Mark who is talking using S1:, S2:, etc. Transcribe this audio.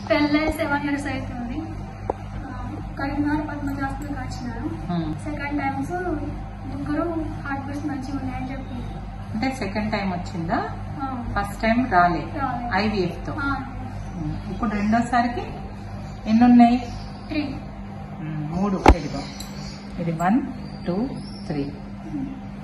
S1: పెళ్ళై 7 years అవుతుంది. కరీంనగర్ పద్మజ హాస్పిటల్కి వచ్చినాను. సెకండ్ టైమ్స్ ముగ్గురు హార్ట్ బీట్స్ మంచిగా ఉన్నాయని చెప్పి.
S2: అంటే సెకండ్ టైం వచ్చిందా? ఫస్ట్ టైం రాలే IVF తో. ఇప్పుడు రెండోసారికి ఎన్ని ఉన్నాయి?
S1: 3.
S2: 3. ఇది 1 2 3.